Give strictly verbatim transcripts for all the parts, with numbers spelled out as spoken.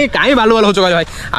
भाई कहीं बालू बालू हो भाई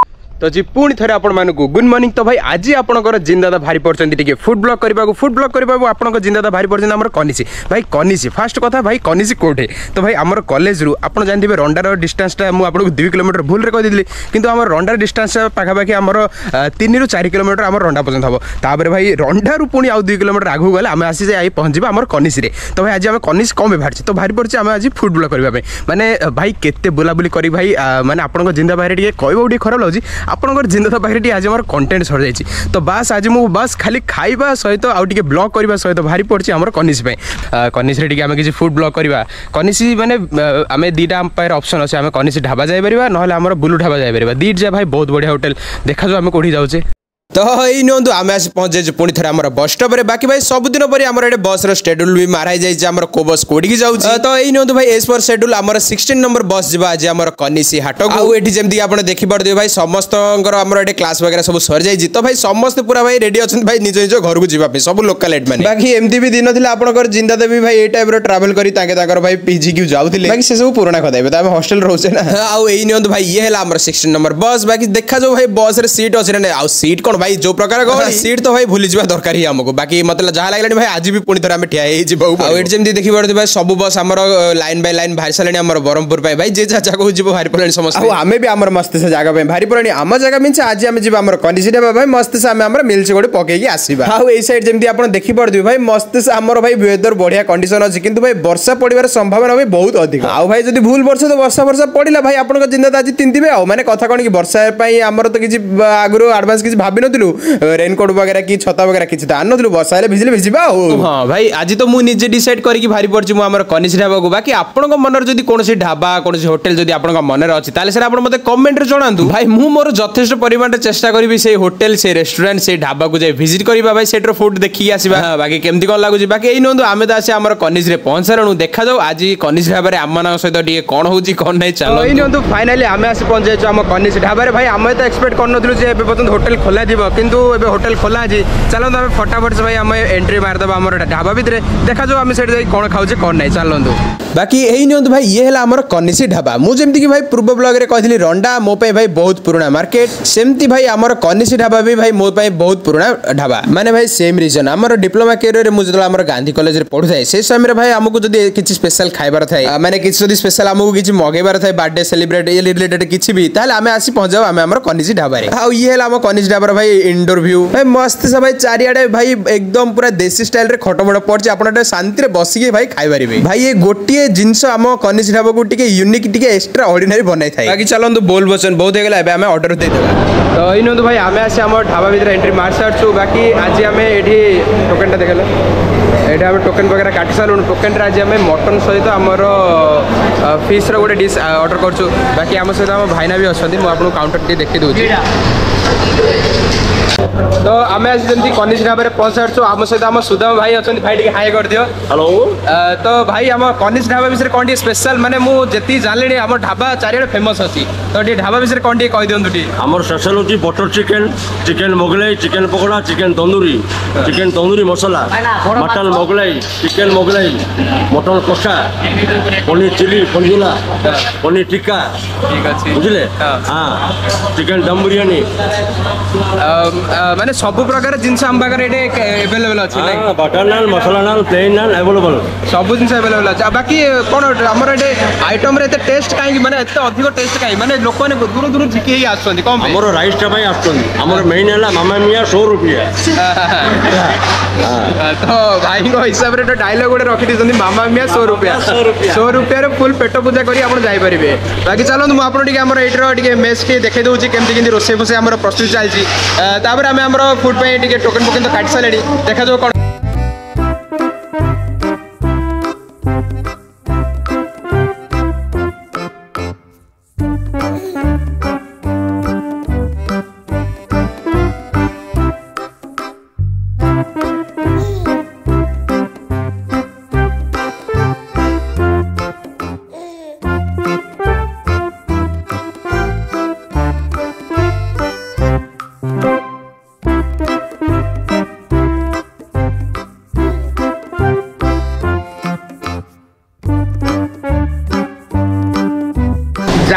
तो जी पुणी थे आपण मानक गुड मॉर्निंग। तो भाई आज आपंकर जिंदादा भारी पड़ते फुड ब्लॉग करने फुड ब्लॉग करने आप जिंदादा भारी पड़ते आम कनिसी भाई कनिसी फास्ट कथा भाई कनिसी कोठे तो भाई आम कॉलेज रू आप जानते हैं रंडार डिस्टेंसटा मुझे दुई किलोमीटर भूल रे कही कि आम रंडार डिस्टेंस पाखापाखि आम तीन रु चार किलोमीटर आम रंडा पर्यंत हम तापर भाई रंडारू पुणी आउ दुई किलोमीटर आगू गले आम आसी जाए पहुँचा आम कनिसी तो भाई आज आम कनिसी कम बाहर तो भारी पड़े आम आज फुड ब्लॉग करने माने भाई केते बुलाबुली कर भाई माने आपन जिंदा बाहर कहूँ खराब लगे आपंकर जिंदा बाहर आज आम कंटेंट सर जाइए तो बस आज मुझे बस खाली खाइबा सहित आउ टे ब्लॉग करने सहित भारी पड़े आम कनिसी कनिसी टे आम किसी फुड ब्लॉग करवा कनिसी माने आम दीटा आम ऑप्शन अच्छे आम कनिसी ढाबा जापर ना आम बुलू ढाबा जापर दीट जा भाई बहुत बढ़िया होटेल देखा जाओ आम कौटी जाऊे तो यही नियंतु आम आसी पहुंचे जाए पुणी थे आम बस स्टॉप रे बाकी भाई सबुदिन पर आम बस शेड्यूल भी माराई जाए को बस कोड़ी जाऊँ तो यही नियंतु भाई एज पर शेड्यूल आम सिक्सटीन नंबर बस जा आज आम कनिसी हाट को ये जमी आप देखिपे भाई समस्त क्लास वगैरह सब सर जाइए तो भाई समस्त पूरा भाई रेडी अच्छा भाई निज निज घर को जावाई सब लोकालेट मैंने बाकी एमती भी दिन था आपंकर जिंदा देवी भाई ये टाइप ट्रावेल कर भाई पीजी क्यू जाऊे बाकी से सब पुराना कथा तो आम हस्टेल रोचे ना आउ यही नियंतु भाई ये है सिक्सटीन नंबर बस बाकी देखा जाओ भाई बस रे सीट अच्छे ना आउ सीट कौन भाई जो प्रकार गहली सीट तो भाई भूली जा दरकार ही हमको बाकी मतलब जहाँ लगे भाई आज भी पुणी थे आम ठिया जमी देखी पड़े भाई सब बस आम लाइन बाय लाइन बाहर सारे आम ब्रह्मपुर भाई जे जहाँ जगह जी बाहर पड़े समस्त आम भी आम मस्त से जगह बाहर पड़े आम जगह मीन आज आम जी आम कनिसी ढाबा भाई मस्त से आम मिल्स गोटे पकईकि आसवा आउ ये सैड जमी आप देखी पड़े भाई मस्त से आम भाई वेदर बढ़िया कंडीशन अच्छी किंतु भाई वर्षा पड़ार संभावना भी बहुत अधिक आउ भाई जब भूल वर्ष तो वर्षा वर्षा पड़ा भाई आप जिंदा आज तीन आउ मैंने कथा कौन कि वर्षा आमर तो किसी आगुरी आडभांस किसी भाव नु रेनकोट वगैरह की छता वगैरह किसी तो आन नु वर्षा हेले भिजिले भिजिबा हाँ भाई आज तो मुझे निजे डिसाइड करके भारी पड़े मुझे कनिसी ढाबा को बाकी आपण मन जब कौन ढाबा कौन होटेल जब आप मन अच्छी सर आप मतलब कमेंट जनातु भाई मुझे मोर यथेष परिमाण चेष्टा करी से होटेल से रेस्टोरेंट से ढाबा को जाए विजिट करवा भाई सेटर फूड देखिए आसवा बाकी केमती कौन लगुच बाकी यही नुँ आम तो आसे आम कनिसी रे पहुंच सारू देखा जाऊ आज कनिसी ढाबा आम मान सहित टे कौन होची कौन नहीं चलो यही नुँ फाइनाली आम आसी पहुंच जाइए आम कनिसी ढाबा भाई आम तो एक्सपेक्ट कर होटेल खोला किंतु होटेल खोला आज चलते आम फटाफट से भाई आम एंट्री मारदेव आम ढाबा भितर देखा जाऊ आम से कौन खाऊे कौन नहीं चलतु बाकी यही नियंतु भाई ये है आमर कनिसी ढाबा मुझे जमीक भाई पूर्व ब्लॉग रे कहली रंडा मो भाई बहुत पुराना मार्केट सेमती भाई आमर कनिसी ढाबा भी भाई मो बहुत पुराना ढाबा माने भाई सेम रीजन आमर डिप्लोमा कैरियर मुझे जो आम गांधी कॉलेज रे पढ़ुए से समय भाई आमको जब किसी स्पेशल खाइबार थाए माने किसी स्पेशल आमको किसी मगेबार थाए बर्थडे सेलिब्रेट ये रिलेटेड किसी भी ताले आम आसी पहुंच जाऊ आम आमर कनिसी ढाबा रे आ ये है आम कनिसी ढाबा भाई इंडोर व्यू भाई मस्त से भाई चारियाडे भाई एकदम पूरा देसी स्टाइल रे खट बड़ पड़े आप शांति रे बसिके भाई खाई पारे भाई ये गोटे जिनस आम कनिसी ढाबा को टिके यूनिक टिके एक्स्ट्रा ऑर्डिनरी बनाई थाए बाकी चलंतु बोल बचन बहुत हो गला आम ऑर्डर दे देबा तो इनो तो भाई आमे आसे आम ढाबा भीतर एंट्री मार सारछु बाकी आज आमे एठी टोकन टा देखला एठी आमे टोकन वगैरह काटी सालु टोकन रे आज आमे मटन सहित हमर फिश रो गोटे डिश ऑर्डर करछु बाकी आम सहित आम भाईना भी अछंती मु आपन काउंटर टे देखि दोछि तो आम आज जमी कनिसी ढाबा पहुंच सारछु आम सहित आम सुदाम भाई अच्छा भाई टे हाई कर दियो हेलो तो भाई आम कनिसी ढाबा विषय कौन स्पेशल माने मु जेती जानले आम ढाबा चारियाडे फेमस अच्छी तो टे ढाबा विषय कौन कह दियंतु टी हमर स्पेशल होची butter chicken chicken Mughlai chicken pakora chicken tandoori chicken tandoori masala mutton Mughlai chicken Mughlai mutton kosha paneer chilli पंजुला पनीर टिक्का ठीक अछि बुझले हां चिकन दम बिरयानी माने सब प्रकार जिनस आम पाखे अवेलेबल अच्छे हां butter naan masala naan plain naan available सब जिन अवेलेबल अच्छे बाकी कौन आमर ये आइटम रे टेस्ट कहीं माने एत अधिक टेस्ट कहीं माने लोक मैंने दूर दूर झिकी आसुँच कौन हमर राइस टा भाई आसर मेन है मामा मिया सौ रुपया तो भाई हिसाब से डायलॉग गोटे रखी दी मामा मिया सौ रुपया सौ रुपया फुल पेट पूजा कर जापरेंगे बाकी चलते मुझे मेस के देखे दूसरी केमती रोसे फोसे आम प्रस्तुति चलती आम आम फुड पे टोकन फोकन तो काटी सारे देखा जाओ कौन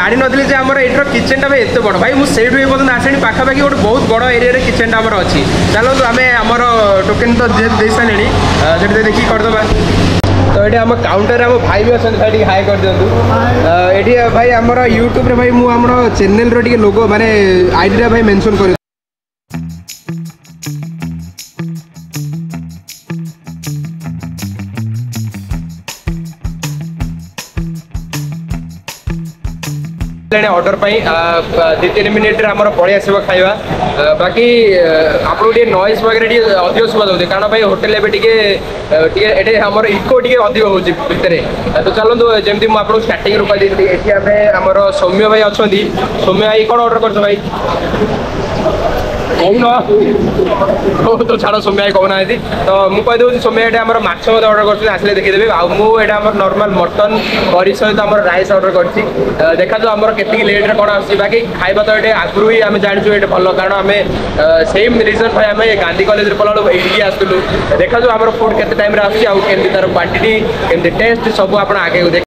जानी नी जे आम एटर किचेन भाई एत बड़ भाई मुझे ये पर्यटन आसे पाखापाखि गोटे बहुत बड़ एरिया किचेन आम अच्छी चलो आम आमर टोकेन तो दे सारे देखिए करदे तो ये आम काउंटर आम भाई भी अच्छा भाई हाई कर दिखाँ ये भाई आमर यूट्यूब रे भाई मुझे चैनल रो लोगो माने आईडी भाई मेंशन कर ऑर्डर दी तीन मिनिट आम पलि आस खाଇବା बाकी आपको नॉइज वगैरह अधिक सुबह दे कारण भाई होटेल एटे आमर इको टे अधिक हो भितर तो चलते जमी मुझे स्टार्टिंग रू कहते आमर सौम्य भाई अच्छा सौम्य भाई कौन ऑर्डर कर भाई कौन तो छाड़ सौम्य भाई कहना तो मुझे सौम्य ये आम माछ ऑर्डर कर आसले देखीदेवी आउे नॉर्मल मटन करी सहित आम राइस ऑर्डर कर देखा जो आम के लेट्रे कौन आस बाकी खाଇବା तो ये आगु ही आम जाचु ये भल कारण आम सेम रिजन भाई आम गांधी कॉलेज पला ये आसलु देखा जो आम फुड के टाइम आसमी तार क्वांटिटी केमती टेस्ट सब आप आगे देख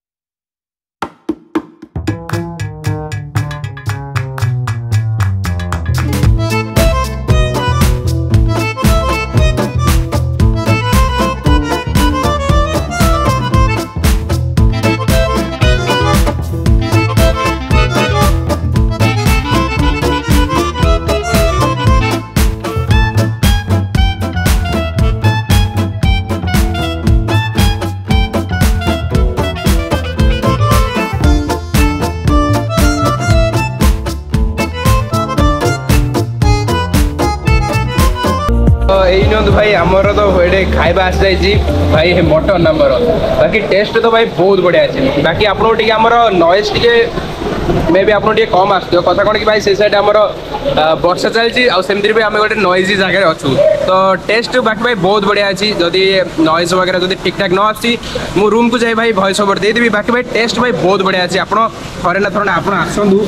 भाई आमर तो ये खाଇବା आस जाइए भाई मटन आमर बाकी टेस्ट तो भाई बहुत बढ़िया अच्छे बाकी आप नॉइज टे मे भी आप कम आस कथा कौन कि भाई से साइड आमर वर्षा चलती आमती भी आम गोटे नॉइजी जगह अच्छू तो टेस्ट बाकी भाई बहुत बढ़िया अच्छी जदि नॉइज वगैरह जब ठीक ठाक न आसी मु रूम को जाए भाई वॉइस ओवर देदेवी बाकी भाई टेस्ट भाई बहुत बढ़िया अच्छी आप थे ना थोड़ा आप आसतु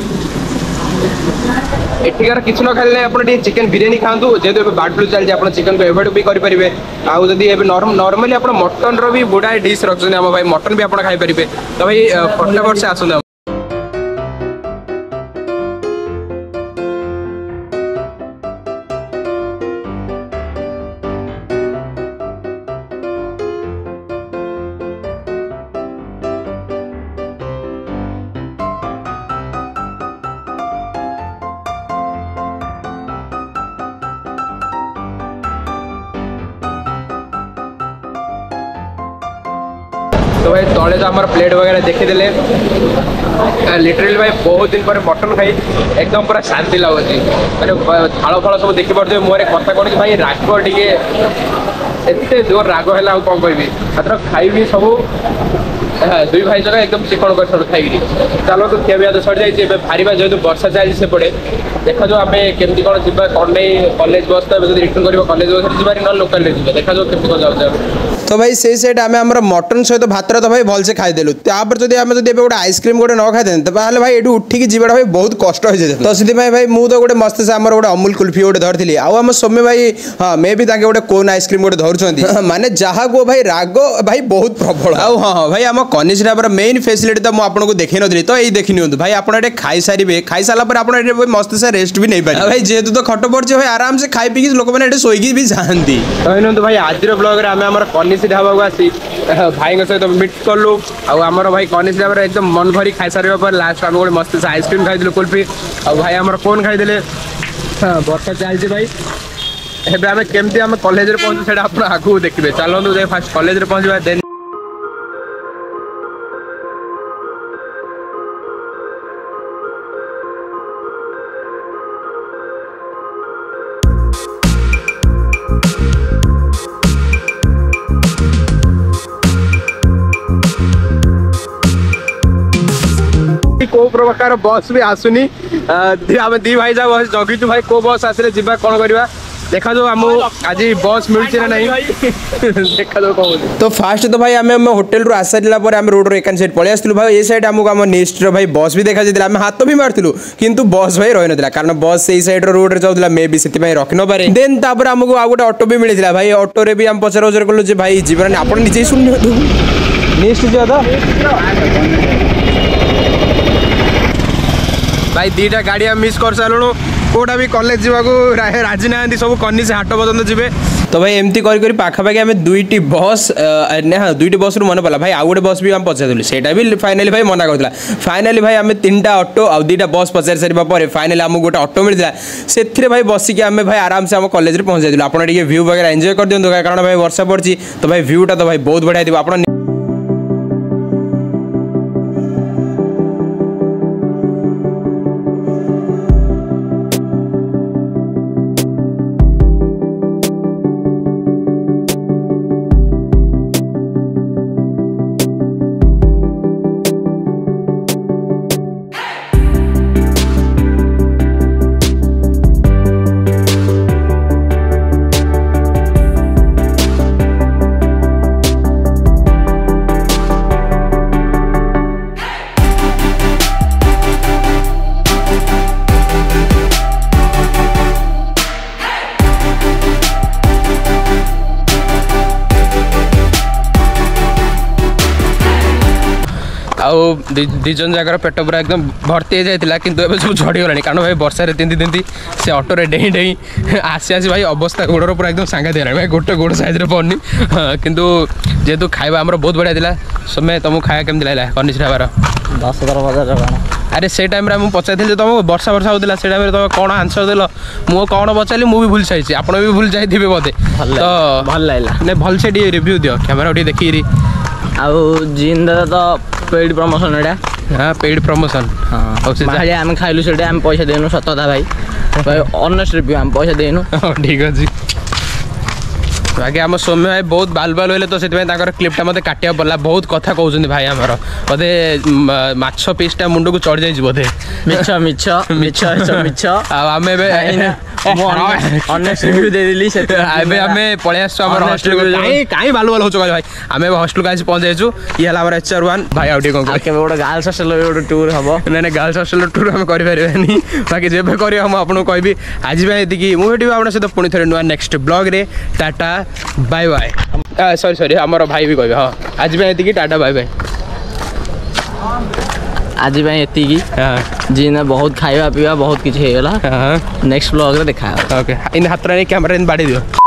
एठिकार किसी न खाले आप चिकेन बिरियानी खातु जेहतु बार्ड फ्लू चलती आप चिकेन को एवॉइड भी करेंगे आदि नॉर्मली आप मटन रो भी गुड़ाए डिश रखते आम भाई मटन भी आप खाई पारे तो भाई फटाफट से आसते तो भाई तले तो आम प्लेट वगैरह देखीदे लिटरली भाई बहुत दिन पर मटन खाई एकदम पूरा शांति लगुच मैंने थाल फल सब देखी पारे मोर कथा कौन कि भाई राग टे एत जोर राग है कौन कहि मात्र खाइबी सब दुई भाई जगह एकदम चिकन कर खाई चलो तो खिया तो सर जाइए बाहर जेहतु वर्षा चलती से पड़े देखा जो आम केमती कौन जा कौन नहीं कॉलेज बस तो रिटर्न कर कॉलेज बस जी ना लोकाल देखा जो केमती कौन जाऊँ तो भाई से साइड आम आम मटन सहित भात तो भाई भलसे खाईदेलु तापर जब आम जब गोटे आइसक्रीम गोटे न खाई तो भाई ये उठिकी जीवाटा भाई बहुत कष्ट हो जाए तो से भाई मुझे तो गोटे मस्त से आम गोटे अमूल कुल्फी गोटे धरती आम सौम्य भाई हाँ मे भी गोटे कोन आइसक्रीम गोटे धरुंच माने जहाँ को भाई राग भाई बहुत प्रबल आउ हाँ भाई आम कनिष्ठ ढाबर मेन फैसिलिटी तो मुझे देखी नी तो ये देखी नि भाई आप खाई सारे खाई सारापर आप मस्त से रेस्ट भी नहीं पाए भाई जेहतु तो खट पड़े भाई आराम से खाई पी लोक मैंने शोकी भी जाती तो भाई आज ब्लॉग में आम कनिष्ठ ढाबा आसी भाई सहित मीट कलु आमर भाई कनिष्ठ ढाबा एकदम मन भरी खाई सारे पर लास्ट आम गोटे मस्त से आइसक्रीम खाई कुल्फी आ भाई आमर फोन खाईदे वर्षा चलती भाई एवं आम केमती आम कॉलेज में पहुँचू से आप आगू देखिए चलते फास्ट कॉलेज में पहुँचा देन को प्रकार बस भी आसुनी आम दी भाई जा बस जगिचु भाई को बस आसले जीवा कौन करवा देखा जो आम आज बस मिलूँ ना नहीं देखा जो कौन तो फास्ट तो भाई आम होटेल रू आस सारा आम रोड एकान साइड पलि आसलु भाई ये साइड आमको आम नेक्स्ट भाई बस भी देखा जाता आम हाथ भी मार्लु किंतु बस भाई रही ना कारण बस से साइड रोड रे जाऊला मे भी से रख न पारे देन तापर आमको आ गोटे ऑटो भी मिलता भाई ऑटो रे भी आम पचर उचर कलु भाई जीवन आप निजे शुणी नेक्स्ट जा भाई दीटा गाड़ी मिस कर सारूँ कोटा भी कॉलेज जावाक राजी ना सब कनी से हाट पर्यटन जी तो भाई एमती कर पाखापाखि आम दुईटी बस हाँ दुईटी बस मन पड़ा भाई आउ गोटे बस भी आम पचारू से भी फाइनाली भाई मना करता फाइनाली भाई आम तीन टा ऑटो आ दुईटा बस पचार सारे फाइनाली आमको गोटे ऑटो मिलता से भाई बसिक आम भाई आराम से आम कॉलेज में पहुँच जाइलु आप व्यू वगैरह एंजॉय कर दिखाँ कारण भाई वर्षा पड़ी तो भाई व्यूटा तो भाई बहुत बढ़िया थी आप दिजन जगार पेट पूरा एकदम भर्ती हो जाता कि सब झड़गला कारण भाई वर्षा तिंती तिंती से ऑटो डेई डेई आसी आसी भाई अवस्था गोड़र पूरा एकदम सांघातिक भाई गोटे गोड़ साइज पड़नी किंतु जेहेतु खाଇବା आमर बहुत बढ़िया था समय तुमको खाया केमती लगे कनिष्ठ ढाबार दस हजार हजार अरे से टाइम रे पचार तुमको वर्षा वर्षा होता से टाइम तुम कौन आंसर देल मुझे कौन पचारि मुझे भूल सारी आप भी भूल जाइए बोधे तो भल लगा नहीं भल से रिव्यू दियो कैमेरा टे देखिए आउ जीन दादा तो पेड प्रमोशन एटा हाँ पेड प्रमोशन हाँ भाई आम खाइलु से आम पैसा देनु सतता भाई भाई ऑनेस्ट रिव्यू आम पैसा देनु ठीक अच्छे बाकी आम सौम्य भाई बहुत बाल बाल होले तो से क्लिपटा मत काटिया पड़ा बहुत कथा कहते भाई आमर बोधे माछ पीसटा मुंड को चढ़ जाइए बोधे मिछ मिछ मिछ मिछ आम ऑनेस्ट रिव्यू दे देली से एबे आमे पळे आसु हमर हॉस्टल को काई काई बाल बाल हो चुका भाई आमे हॉस्टल को आज पहुंच जाइछु ये हला हमर एच आर वन भाई आउटी को के गोटे गर्ल्स हॉस्टल गोटे टूर हबो नै नै गर्ल्स हॉस्टल टूर हम करि परिबानी बाकी जेबे करी हम आपन कहबी आज भाई एतिकी मु भेटिबा आपन सहित पुणी थरे नुआ नेक्स्ट ब्लॉग रे tata bye bye sorry sorry हमर भाई भी कहबे हां आज भाई एतिकी टाटा बाय बाय आज भाई एतिकी हां जी ना बहुत खाଇବା पिवा बहुत किछ हेगला हां नेक्स्ट ब्लॉग रे देखा ओके इन हाथ रे कैमरा इन बाडी दियो।